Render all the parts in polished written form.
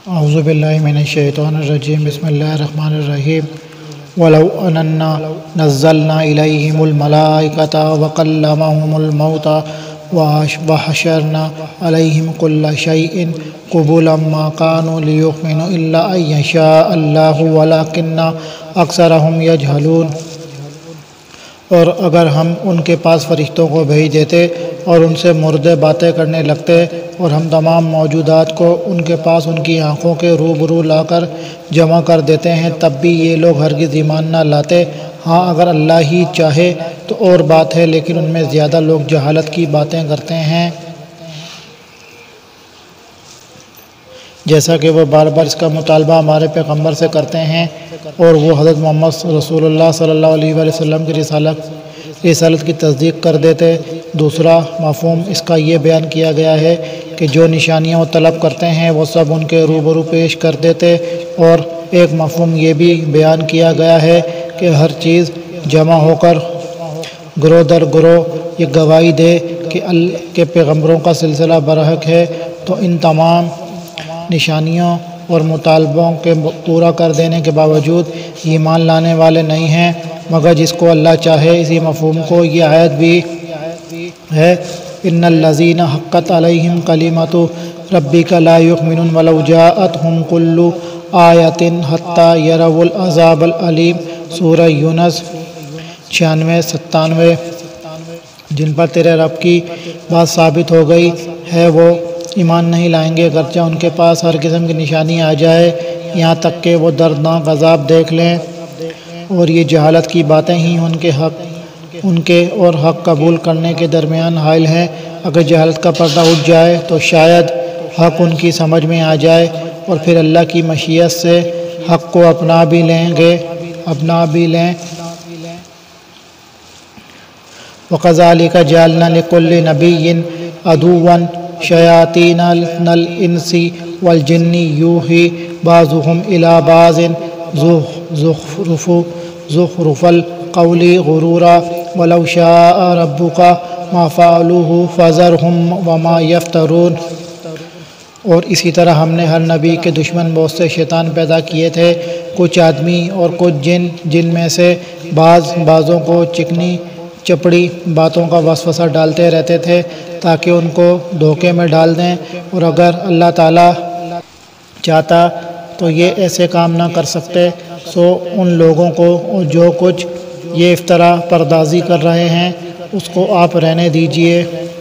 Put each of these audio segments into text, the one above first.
اعوذ باللہ من الشیطان الرجیم بسم اللہ الرحمن الرحیم وَلَوْ أَنَّا نَزَّلْنَا إِلَيْهِمُ الْمَلَائِكَةَ وَكَلَّمَهُمُ الْمَوْتَى وَحَشَرْنَا عَلَيْهِمْ كُلَّ شَيْءٍ قُبُلًا مَا كَانُوا لِيُؤْمِنُوا إِلَّا أَن يَشَاءَ اللَّهُ وَلَكِنَّ أَكْثَرَهُمْ يَجْهَلُونَ۔ اور اگر ہم ان کے پاس فرشتوں کو بھیج دیتے اور ان سے مردے باتیں کرنے لگتے اور ہم تمام موجودات کو ان کے پاس ان کی آنکھوں کے روبرو لا کر جمع کر دیتے ہیں تب بھی یہ لوگ ہرگز ایمان نہ لاتے۔ ہاں اگر اللہ ہی چاہے تو اور بات ہے، لیکن ان میں زیادہ لوگ جہالت کی باتیں کرتے ہیں۔ جیسا کہ وہ بار بار اس کا مطالبہ ہمارے پیغمبر سے کرتے ہیں اور وہ حضرت محمد رسول اللہ صلی اللہ علیہ وآلہ وسلم کی رسالت کی تصدیق کر دیتے۔ دوسرا مفہوم اس کا یہ بیان کیا گیا ہے کہ جو نشانیاں وہ طلب کرتے ہیں وہ سب ان کے روبرو پیش کر دیتے، اور ایک مفہوم یہ بھی بیان کیا گیا ہے کہ ہر چیز جمع ہو کر گروہ در گروہ یہ گواہی دے کہ پیغمبروں کا سلسلہ برحق ہے، تو ان تمام نشانیوں اور مطالبوں کے پورا کر دینے کے باوجود ایمان لانے والے نہیں ہیں، مگر جس کو اللہ چاہے۔ اسی مفہوم کو یہ آیت بھی ہے، ان الذین حقت علیہم کلمۃ ربک لا یؤمنون ولو جاءتہم کل آیۃ حتی یروا العذاب العلیم۔ سورہ یونس 96-97۔ جن پر تیرے رب کی بات ثابت ہو گئی ہے وہ ایمان نہیں لائیں گے، اگرچہ ان کے پاس ہر قسم کی نشانی آ جائے، یہاں تک کہ وہ دردناک عذاب دیکھ لیں۔ اور یہ جہالت کی باتیں ہی ان کے اور حق قبول کرنے کے درمیان حائل ہیں۔ اگر جہالت کا پردہ اٹھ جائے تو شاید حق ان کی سمجھ میں آ جائے اور پھر اللہ کی مشیت سے حق کو اپنا بھی لیں۔ وَكَذَلِكَ جَعَلْنَا لِكُلِّ نَبِيٍّ عَدُوًّا شَيَاطِينَ الْإِنسِ وَالْجِنِّ يُوحِي بَعْضُهُمْ إِلَى بَعْضٍ زُخْرُفَ الْقَوْلِ غُرُورًا وَلَوْ شَاءَ رَبُّكَ مَا فَعَلُوهُ فَذَرْهُمْ وَمَا يَفْتَرُونَ۔ اور اسی طرح ہم نے ہر نبی کے دشمن بہت سے شیطان پیدا کیے تھے، کچھ آدمی اور کچھ جن میں سے بعضوں کو چکنی چپڑی باتوں کا وسوسہ ڈالتے رہتے تھے تاکہ ان کو دھوکے میں ڈال دیں، اور اگر اللہ تعالیٰ چاہتا تو یہ ایسے کام نہ کر سکتے۔ سو ان لوگوں کو جو کچھ یہ افطرا پردازی کر رہے ہیں اس کو آپ رہنے دیجئے۔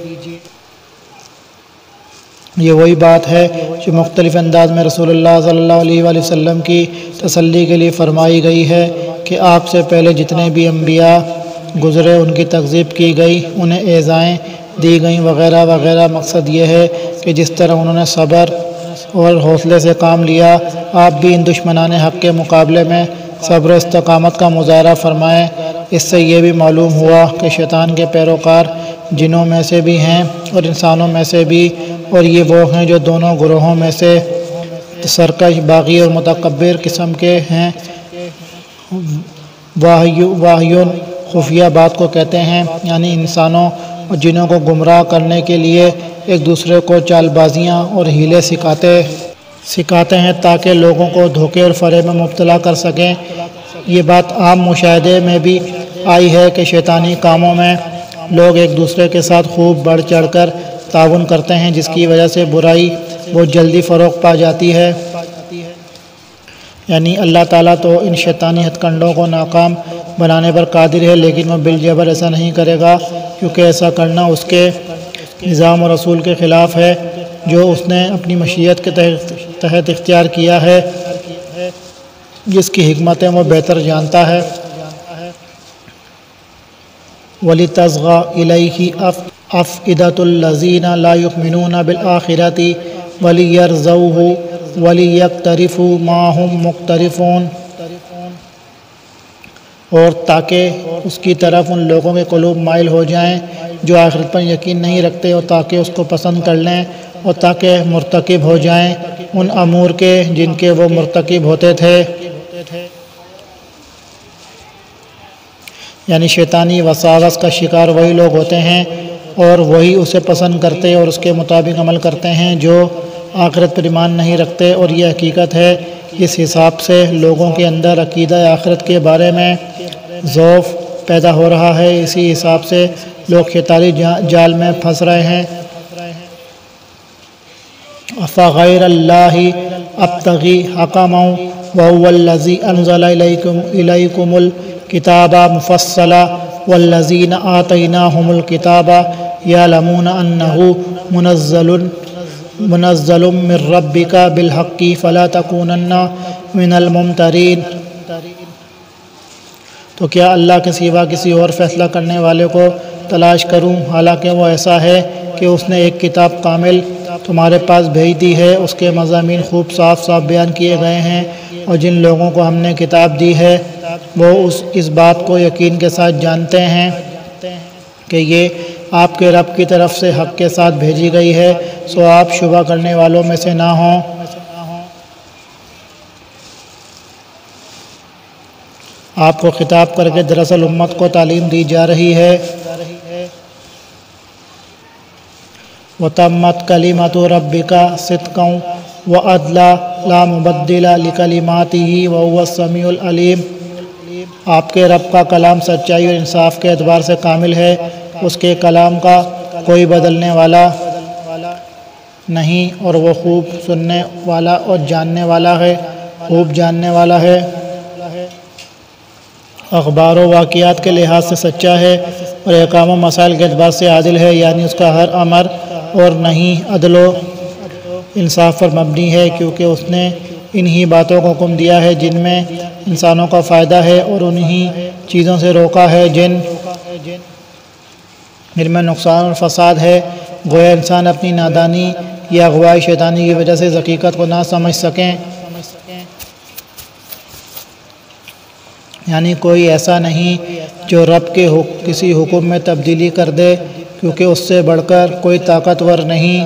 یہ وہی بات ہے جو مختلف انداز میں رسول اللہ صلی اللہ علیہ وآلہ وسلم کی تسلی کے لیے فرمائی گئی ہے کہ آپ سے پہلے جتنے بھی انبیاء گزرے ان کی تکذیب کی گئی، انہیں ایذائیں دی گئیں وغیرہ وغیرہ۔ مقصد یہ ہے کہ جس طرح انہوں نے صبر اور حوصلے سے کام لیا، آپ بھی ان دشمنان حق کے مقابلے میں صبر و استقامت کا مظاہرہ فرمائیں۔ اس سے یہ بھی معلوم ہوا کہ شیطان کے پیروکار جنوں میں سے بھی ہیں اور انسانوں میں سے بھی، اور یہ وہ ہیں جو دونوں گروہوں میں سے سرکش، باغی اور متکبر قسم کے ہیں۔ واہیون خفیہ بات کو کہتے ہیں، یعنی انسانوں اور جنوں کو گمراہ کرنے کے لیے ایک دوسرے کو چال بازیاں اور ہیلے سکھاتے ہیں تاکہ لوگوں کو دھوکے اور فریب میں مبتلا کر سکیں۔ یہ بات عام مشاہدے میں بھی آئی ہے کہ شیطانی کاموں میں لوگ ایک دوسرے کے ساتھ خوب بڑھ چڑھ کر تعاون کرتے ہیں، جس کی وجہ سے برائی بہت جلدی فروغ پا جاتی ہے۔ یعنی اللہ تعالیٰ تو ان شیطانی ہتھ کنڈوں کو ناکام بنانے پر قادر ہے، لیکن وہ بالجبر ایسا نہیں کرے گا، کیونکہ ایسا کرنا اس کے نظام و رسول کے خلاف ہے جو اس نے اپنی مشیت کے تحت اختیار کیا ہے، جس کی حکمتیں وہ بہتر جانتا ہے۔ وَلِتَصْغَىٰ إِلَيْهِ أَفْئِدَةُ الَّذِينَ لَا يُؤْمِنُونَ بِالْآخِرَةِ وَلِيَرْضَوْهُ وَلِيَقْتَرِفُوا مَا هُمْ مُقْتَرِفُونَ۔ اور تاکہ اس کی طرف ان لوگوں کے قلوب مائل ہو جائیں جو آخرت پر یقین نہیں رکھتے، اور تاکہ اس کو پسند کر لیں، اور تاکہ مرتکب ہو جائیں ان امور کے جن کے وہ مرتکب ہوتے تھے۔ یعنی شیطانی وساوس کا شکار وہی لوگ ہوتے ہیں اور وہی اسے پسند کرتے اور اس کے مطابق عمل کرتے ہیں جو آخرت پر ایمان نہیں رکھتے، اور یہ حقیقت ہے۔ اس حساب سے لوگوں کے اندر عقیدہ آخرت کے بارے میں ضعف پیدا ہو رہا ہے، اسی حساب سے لوگ شیطانی جال میں پھنس رہے ہیں۔ افغیر اللہ ابتغی حکما وهو الذی انزل الیکم الکتاب مفصلا والذین آتیناہم الکتاب یعلمون انہ منزل من ربک بالحق فلا تکونن من الممترین۔ تو کیا اللہ کے سوا کسی اور فیصلہ کرنے والے کو تلاش کروں، حالانکہ وہ ایسا ہے کہ اس نے ایک کتاب کامل تمہارے پاس بھیج دی ہے، اس کے مضامین خوب صاف صاف بیان کیے گئے ہیں، اور جن لوگوں کو ہم نے کتاب دی ہے وہ اس بات کو یقین کے ساتھ جانتے ہیں کہ یہ آپ کے رب کی طرف سے حق کے ساتھ بھیجی گئی ہے، سو آپ شبہ کرنے والوں میں سے نہ ہوں۔ آپ کو خطاب کر کے دراصل امت کو تعلیم دی جا رہی ہے۔ وَتَمَّتْ كَلِمَةُ رَبِّكَ صِدْقًا وَعَدْلًا لَا مُبَدِّلَ لِكَلِمَاتِهِ وَهُوَ السَّمِيعُ الْعَلِيمُ۔ آپ کے رب کا کلام سچائی اور انصاف کے اعتبار سے کامل ہے، اس کے کلام کا کوئی بدلنے والا نہیں، اور وہ خوب سننے والا اور جاننے والا ہے، خوب جاننے والا ہے۔ اخبار و واقعات کے لحاظ سے سچا ہے، اور احکام و مسائل کے اعتبار سے عادل ہے، یعنی اس کا ہر امر اور نہیں عدل و انصاف پر مبنی ہے، کیونکہ اس نے انہی باتوں کو حکم دیا ہے جن میں انسانوں کا فائدہ ہے، اور انہی چیزوں سے روکا ہے جن میں نقصان اور فساد ہے۔ گویا انسان اپنی نادانی یا اغوائی شیطانی کی وجہ سے اس حقیقت کو نہ سمجھ سکیں، یعنی کوئی ایسا نہیں جو رب کے کسی حکم میں تبدیلی کر دے، کیونکہ اس سے بڑھ کر کوئی طاقتور نہیں۔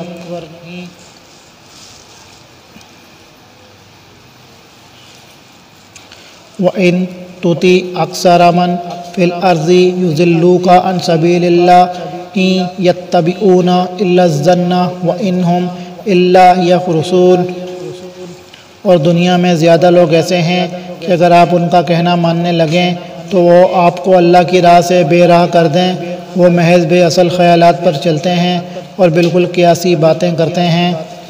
وَإِن تُطِعْ أَكْثَرَ مَن فِي الْأَرْضِ يُضِلُّوكَ عَن سَبِيلِ اللَّهِ إِن يَتَّبِعُونَ إِلَّا الظَّنَّ وَإِنْ هُمْ إِلَّا يَخْرُصُونَ۔ اور دنیا میں زیادہ لوگ ایسے ہیں کہ اگر آپ ان کا کہنا ماننے لگیں تو وہ آپ کو اللہ کی راہ سے بے راہ کر دیں، وہ محض بے اصل خیالات پر چلتے ہیں اور بالکل قیاسی باتیں کرتے ہیں۔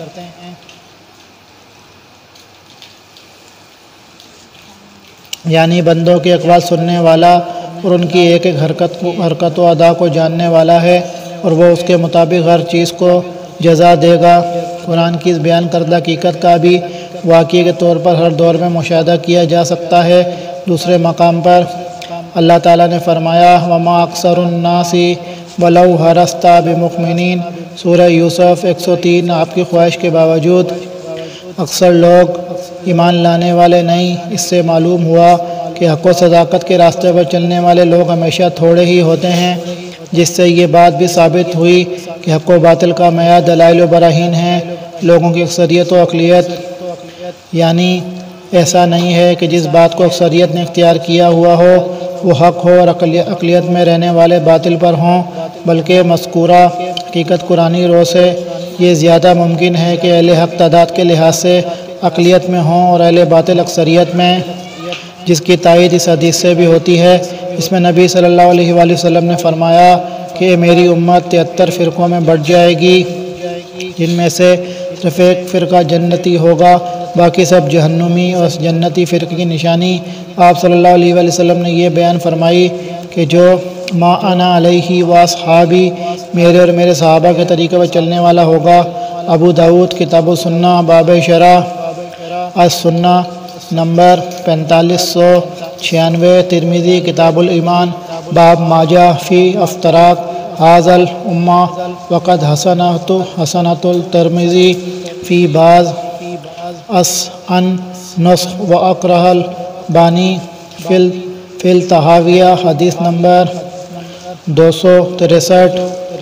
یعنی بندوں کے اقوال سننے والا اور ان کی ایک ایک حرکت و ادا کو جاننے والا ہے، اور وہ اس کے مطابق ہر چیز کو جزا دے گا۔ قرآن کی اس بیان کردہ حقیقت کا بھی واقعے کے طور پر ہر دور میں مشاہدہ کیا جا سکتا ہے۔ دوسرے مقام پر اللہ تعالیٰ نے فرمایا وَمَا أَكْثَرُ النَّاسِ وَلَوْ حَرَصْتَ بِمُؤْمِنِينَ۔ سورہ یوسف 103۔ آپ کی خواہش کے باوجود اکثر لوگ ایمان لانے والے نہیں۔ اس سے معلوم ہوا کہ حق و صداقت کے راستے پر چلنے والے لوگ ہمیشہ تھوڑے ہی ہوتے ہیں، جس سے یہ بات بھی ثابت ہوئی کہ حق و باطل کا معیار دلائل و براہین ہے، لوگوں کی اکثریت و اقلیت۔ یعنی ایسا نہیں ہے کہ جس بات کو اکثریت نے اختیار کیا ہوا ہو وہ حق ہو اور اقلیت میں رہنے والے باطل پر ہوں، بلکہ مذکورہ حقیقت قرآنی رو سے یہ زیادہ ممکن ہے کہ اہل حق تعداد کے لحاظ سے اقلیت میں ہوں اور اہل باطل اکثریت میں، جس کی تائید اس حدیث سے بھی ہوتی ہے۔ اس میں نبی صلی اللہ علیہ وآلہ وسلم نے فرمایا کہ میری امت 73 فرقوں میں بٹ جائے گی، جن میں سے صرف ایک فرقہ جنتی ہوگا، باقی سب جہنمی، اور اس جنتی فرقے کی نشانی آپ صلی اللہ علیہ وآلہ وسلم نے یہ بیان فرمائی کہ جو ما انا علیہ واصحابی، میرے اور میرے صحابہ کے طریقے پر چلنے والا ہوگا۔ ابو داؤد کتاب السنہ باب شرح السنہ نمبر 4596۔ ترمذی کتاب الایمان باب ما جاء فی افتراق ھذا الامہ وقد حسنۃ الترمذی فی بعض ان نسخ و اقرہ البانی فی التحاویہ۔ حدیث نمبر 263۔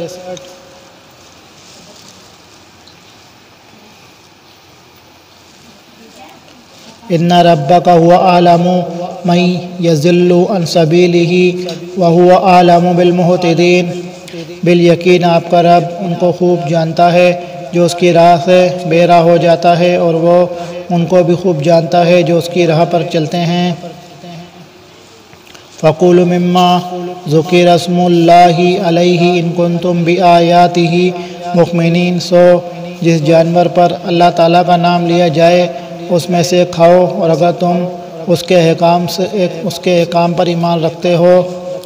ان ربک هو اعلم من یضل عن سبیلہ وهو اعلم بالمہتدین۔ بالیقین آپ کا رب ان کو خوب جانتا ہے جو اس کی راہ سے بے راہ ہو جاتا ہے، اور وہ ان کو بھی خوب جانتا ہے جو اس کی راہ پر چلتے ہیں۔ فَقُولُوا مِمَّا ذُكِرَ اسْمُ اللَّهِ عَلَيْهِ إِن كُنتُم بِآيَاتِهِ مُؤْمِنِينَ، سو جس جانور پر اللہ تعالیٰ کا نام لیا جائے اس میں سے کھاؤ، اور اگر تم اس کے احکام پر ایمان رکھتے ہو،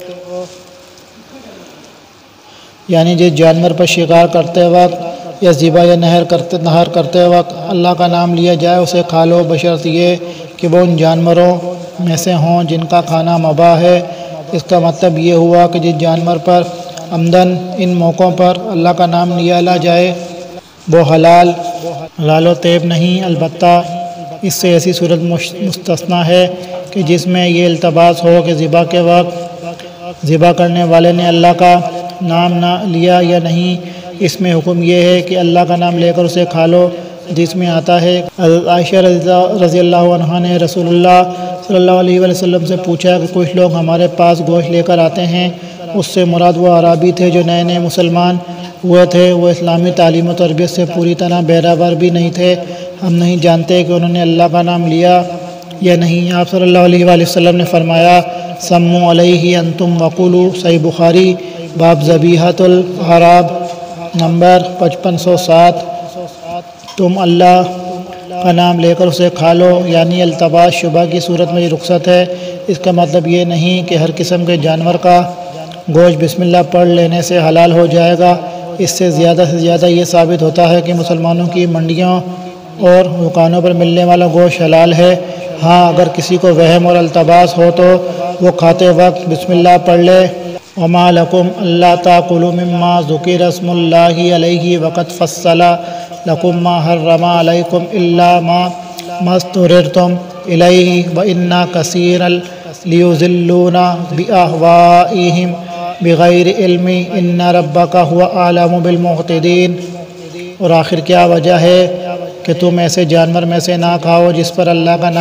یعنی جس جانور پر شکار کرتے وقت یا ذبح یا نہر کرتے وقت اللہ کا نام لیا جائے اسے کھا لو، بشرط یہ کہ وہ ان جانوروں میں سے ہوں جن کا کھانا مباح ہے۔ اس کا مطلب یہ ہوا کہ جس جانور پر عمدن ان موقعوں پر اللہ کا نام لیا نہ جائے وہ حلال و طیب نہیں، البتہ اس سے ایسی صورت مستثنیٰ ہے کہ جس میں یہ التباس ہو کہ ذبح کے وقت ذبح کرنے والے نے اللہ کا نام نہ لیا یا نہیں۔ اس میں حکم یہ ہے کہ اللہ کا نام لے کر اسے کھا لو، جس میں آتا ہے عائشہ رضی اللہ عنہا نے رسول اللہ صلی اللہ علیہ وسلم سے پوچھا کہ کچھ لوگ ہمارے پاس گوشت لے کر آتے ہیں، اس سے مراد وہ عرابی تھے جو نئے نئے مسلمان ہوئے تھے، وہ اسلامی تعلیم و تربیت سے پوری طرح بہرہ بھی نہیں تھے، ہم نہیں جانتے کہ انہوں نے اللہ کا نام لیا یا نہیں۔ آپ صلی اللہ علیہ وسلم نے فرمایا سموا علیہ انتم وقولوا، صحیح بخاری، باب ذبیحۃ العراب، نمبر 5507، تم اللہ کا نام لے کر اسے کھا لو، یعنی التباس شبہ کی صورت میں یہ رخصت ہے۔ اس کا مطلب یہ نہیں کہ ہر قسم کے جانور کا گوشت بسم اللہ پڑھ لینے سے حلال ہو جائے گا۔ اس سے زیادہ یہ ثابت ہوتا ہے کہ مسلمانوں کی منڈیوں اور دکانوں پر ملنے والا گوشت حلال ہے۔ ہاں اگر کسی کو وہم اور التباس ہو تو وہ کھاتے وقت بسم اللہ پڑھ لے۔ وَمَا لَكُمْ أَلَّا تَأْكُلُوا مِمَّا ذُكِرَ اسْمُ اللَّهِ عَلَيْهِ وَقَدْ فَصَّلَ لَكُمْ مَا حَرَّمَ عَلَيْكُمْ إِلَّا مَا اضْطُرِرْتُمْ إِلَيْهِ وَإِنَّ كَثِيرًا لِيُضِلُّونَ بِأَهْوَائِهِمْ بِغَيْرِ عِلْمٍ إِنَّ رَبَّكَ هُوَ أَعْلَمُ بِالْمُعْتَدِينَ۔ اور آخر کیا وجہ ہے کہ تم ایسے جانور میں سے نہ کھاؤ جس پر اللہ کا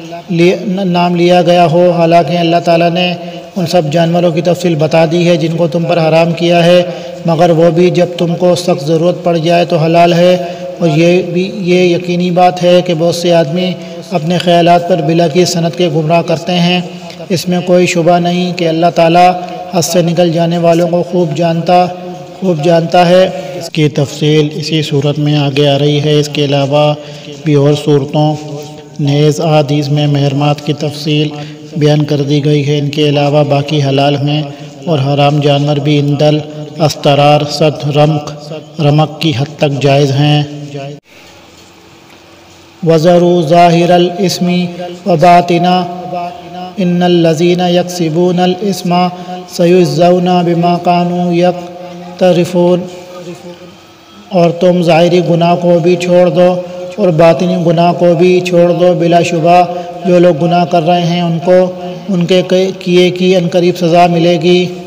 نام لیا گیا ہو، حالانکہ اللہ تعالیٰ نے ان سب جانوروں کی تفصیل بتا دی ہے جن کو تم پر حرام کیا ہے، مگر وہ بھی جب تم کو سخت ضرورت پڑ جائے تو حلال ہے۔ اور یہ یقینی بات ہے کہ بہت سے آدمی اپنے خیالات پر بلا کی صنعت کے گمراہ کرتے ہیں۔ اس میں کوئی شبہ نہیں کہ اللہ تعالیٰ حد سے نکل جانے والوں کو خوب جانتا ہے۔ اس کی تفصیل اسی صورت میں آگے آ رہی ہے۔ اس کے علاوہ بھی اور صورتوں نیز احادیث میں محرمات کی تفصیل بیان کر دی گئی ہے۔ ان کے علاوہ باقی حلال ہیں اور حرام جانور بھی اندل استرار صد رمق کی حد تک جائز ہیں۔ وَذَرُوا ظَاهِرَ الْإِثْمِ وَبَاطِنَهُ إِنَّ الَّذِينَ يَكْسِبُونَ الْإِثْمَ سَيُجْزَوْنَ بِمَا كَانُوا يَقْتَرِفُونَ۔ اور تم ظاہری گناہ کو بھی چھوڑ دو اور باطنی گناہ کو بھی چھوڑ دو، بلا شبہ جو لوگ گناہ کر رہے ہیں ان کو ان کے کیے کی عنقریب سزا ملے گی۔